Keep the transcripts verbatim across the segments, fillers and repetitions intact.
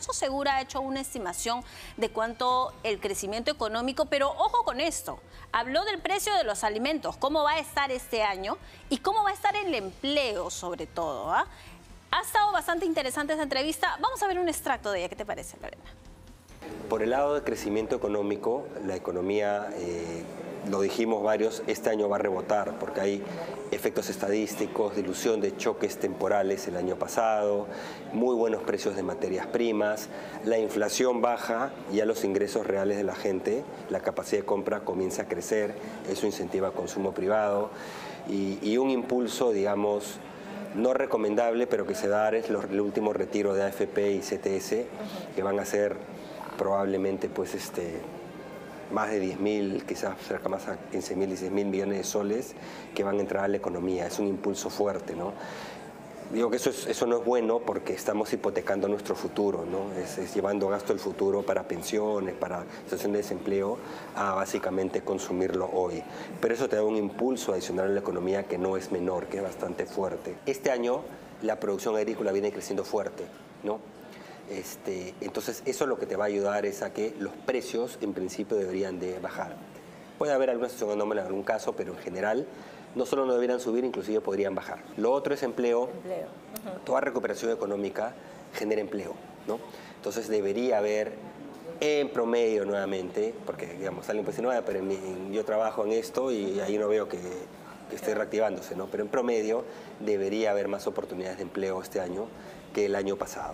Alonso Segura ha hecho una estimación de cuánto el crecimiento económico, pero ojo con esto, habló del precio de los alimentos, cómo va a estar este año y cómo va a estar el empleo sobre todo, ¿ah? Ha estado bastante interesante esta entrevista. Vamos a ver un extracto de ella. ¿Qué te parece, Lorena? Por el lado del crecimiento económico, la economía, eh, lo dijimos varios, este año va a rebotar porque hay efectos estadísticos, dilución de choques temporales el año pasado, muy buenos precios de materias primas, la inflación baja, ya los ingresos reales de la gente, la capacidad de compra comienza a crecer, eso incentiva el consumo privado y, y un impulso, digamos, no recomendable, pero que se da es el último retiro de A F P y C T S, que van a ser probablemente pues este más de diez mil, quizás cerca más a quince mil, dieciséis mil millones de soles que van a entrar a la economía. Es un impulso fuerte, ¿no? Digo que eso, es, eso no es bueno porque estamos hipotecando nuestro futuro, ¿no? Es, es llevando gasto del futuro para pensiones, para situación de desempleo, a básicamente consumirlo hoy. Pero eso te da un impulso adicional a la economía que no es menor, que es bastante fuerte. Este año la producción agrícola viene creciendo fuerte, ¿no? Este, entonces eso lo que te va a ayudar es a que los precios en principio deberían de bajar. Puede haber alguna situación anómala en algún caso, pero en general no solo no deberían subir, inclusive podrían bajar. Lo otro es empleo. empleo. Uh-huh. Toda recuperación económica genera empleo, ¿no? Entonces debería haber en promedio nuevamente, porque digamos, alguien puede decir, no, pero en mi, en, yo trabajo en esto y ahí no veo que, que esté reactivándose, ¿no? Pero en promedio debería haber más oportunidades de empleo este año que el año pasado.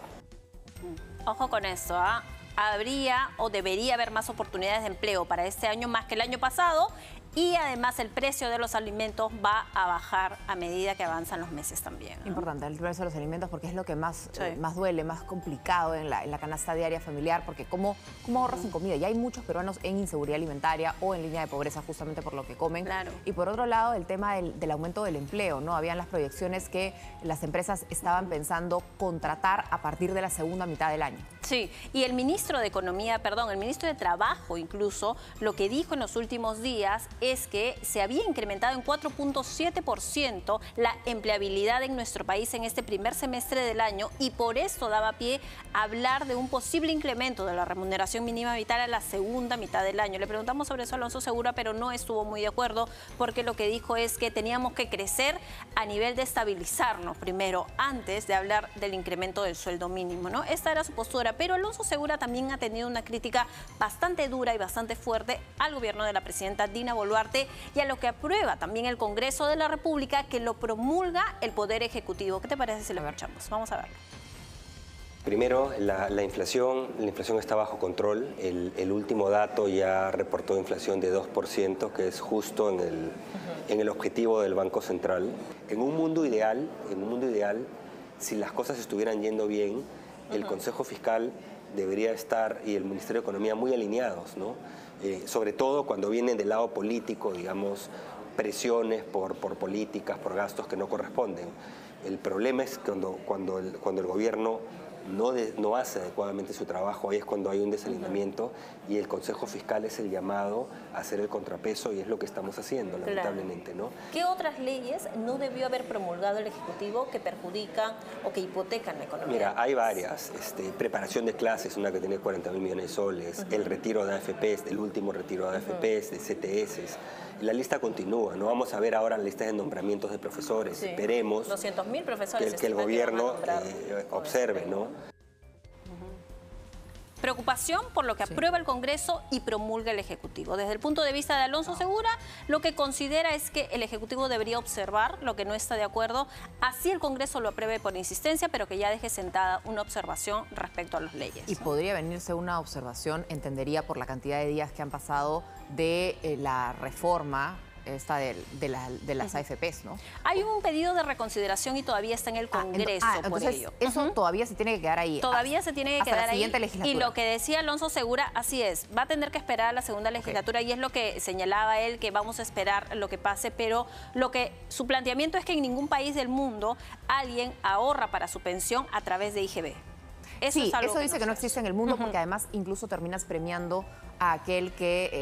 Ojo con eso, ¿ah? Habría o debería haber más oportunidades de empleo para este año más que el año pasado y además el precio de los alimentos va a bajar a medida que avanzan los meses también, ¿no? Importante el precio de los alimentos porque es lo que más, sí. eh, más duele, más complicado en la, en la canasta diaria familiar, porque ¿cómo, cómo ahorras en comida? Ya hay muchos peruanos en inseguridad alimentaria o en línea de pobreza justamente por lo que comen. Claro. Y por otro lado, el tema del, del aumento del empleo, ¿no? Habían las proyecciones que las empresas estaban pensando contratar a partir de la segunda mitad del año. Sí, y el ministro de Economía, perdón, el ministro de Trabajo incluso, lo que dijo en los últimos días es que se había incrementado en cuatro punto siete por ciento la empleabilidad en nuestro país en este primer semestre del año y por esto daba pie a hablar de un posible incremento de la remuneración mínima vital a la segunda mitad del año. Le preguntamos sobre eso a Alonso Segura, pero no estuvo muy de acuerdo porque lo que dijo es que teníamos que crecer a nivel de estabilizarnos primero antes de hablar del incremento del sueldo mínimo, ¿no? Esta era su postura. Pero Alonso Segura también ha tenido una crítica bastante dura y bastante fuerte al gobierno de la presidenta Dina Boluarte y a lo que aprueba también el Congreso de la República, que lo promulga el Poder Ejecutivo. ¿Qué te parece si lo escuchamos? Vamos a verlo. Primero, la, la inflación, la inflación está bajo control. El, el último dato ya reportó inflación de dos por ciento, que es justo en el, uh-huh. en el objetivo del Banco Central. En un mundo ideal, en un mundo ideal, si las cosas estuvieran yendo bien, el Consejo Fiscal debería estar y el Ministerio de Economía muy alineados, ¿no? Eh, sobre todo cuando vienen del lado político, digamos, presiones por, por políticas, por gastos que no corresponden. El problema es cuando, cuando, el, cuando el gobierno no, de, no hace adecuadamente su trabajo, ahí es cuando hay un desalineamiento y el Consejo Fiscal es el llamado a hacer el contrapeso y es lo que estamos haciendo, claro. lamentablemente, ¿no? ¿Qué otras leyes no debió haber promulgado el Ejecutivo que perjudican o que hipotecan la economía? Mira, hay varias. Este, preparación de clases, una que tiene cuarenta mil millones de soles, uh-huh. el retiro de A F P s, el último retiro de A F P s, uh-huh. de C T s. La lista continúa, ¿no? Vamos a ver ahora la lista de nombramientos de profesores. Sí. Esperemos doscientos mil profesores que, que el gobierno eh, observe, ¿no? Preocupación por lo que sí. aprueba el Congreso y promulga el Ejecutivo. Desde el punto de vista de Alonso no. Segura, lo que considera es que el Ejecutivo debería observar lo que no está de acuerdo, así el Congreso lo apruebe por insistencia, pero que ya deje sentada una observación respecto a las leyes. Y ¿no? podría venirse una observación, entendería por la cantidad de días que han pasado de eh, la reforma esta de, de, la, de las uh-huh. A F P s, ¿no? Hay un pedido de reconsideración y todavía está en el Congreso ah, ent ah, por entonces, ello. Eso uh-huh. todavía se tiene que quedar ahí. Todavía se tiene que hasta quedar la siguiente ahí. legislatura. Y lo que decía Alonso Segura, así es, va a tener que esperar a la segunda legislatura okay. y es lo que señalaba él, que vamos a esperar lo que pase, pero lo que su planteamiento es que en ningún país del mundo alguien ahorra para su pensión a través de I G B. Eso sí, es algo eso que dice no que no existe en el mundo uh-huh. porque además incluso terminas premiando a aquel que... Eh,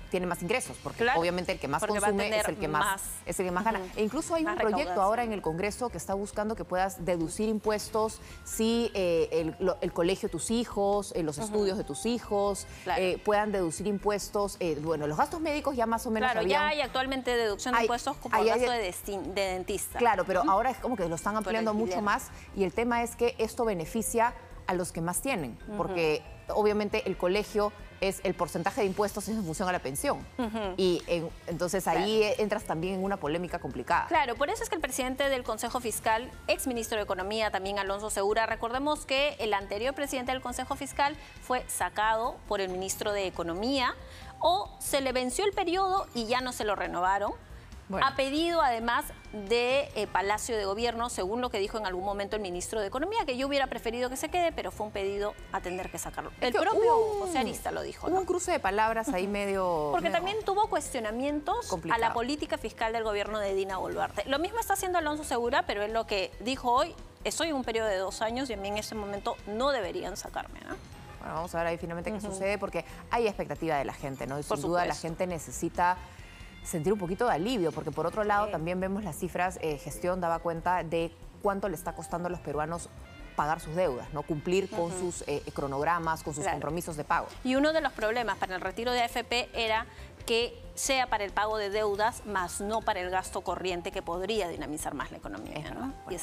tiene más ingresos, porque claro, obviamente el que más consume es el que más, más es el que más gana. Uh-huh. E incluso hay un proyecto ahora en el Congreso que está buscando que puedas deducir impuestos si eh, el, lo, el colegio de tus hijos, eh, los uh-huh. estudios de tus hijos, claro. eh, puedan deducir impuestos. Eh, bueno, los gastos médicos ya más o menos Claro, habían, ya hay actualmente deducción de hay, impuestos como hay, gasto hay, de, de dentista. Claro, pero uh-huh. ahora es como que lo están ampliando mucho más y el tema es que esto beneficia a los que más tienen, uh-huh. porque obviamente el colegio es el porcentaje de impuestos en función a la pensión. Uh-huh. Y en, entonces ahí claro. entras también en una polémica complicada. Claro, por eso es que el presidente del Consejo Fiscal, ex ministro de Economía, también Alonso Segura, recordemos que el anterior presidente del Consejo Fiscal fue sacado por el ministro de Economía o se le venció el periodo y ya no se lo renovaron. Bueno. Ha pedido además de eh, Palacio de Gobierno, según lo que dijo en algún momento el ministro de Economía, que yo hubiera preferido que se quede, pero fue un pedido a tener que sacarlo. El que propio un, José Arista lo dijo. Hubo ¿no? un cruce de palabras ahí medio... Porque medio también tuvo cuestionamientos complicado. A la política fiscal del gobierno de Dina Boluarte. Lo mismo está haciendo Alonso Segura, pero él lo que dijo hoy, estoy en un periodo de dos años y a mí en este momento no deberían sacarme, ¿no? Bueno, vamos a ver ahí finalmente qué uh-huh. sucede, porque hay expectativa de la gente, ¿no? Y sin Por duda supuesto. la gente necesita sentir un poquito de alivio, porque por otro lado sí. también vemos las cifras, eh, gestión daba cuenta de cuánto le está costando a los peruanos pagar sus deudas, ¿no? Cumplir con uh-huh. sus eh, cronogramas, con sus claro. compromisos de pago. Y uno de los problemas para el retiro de A F P era que sea para el pago de deudas, más no para el gasto corriente que podría dinamizar más la economía, ¿no?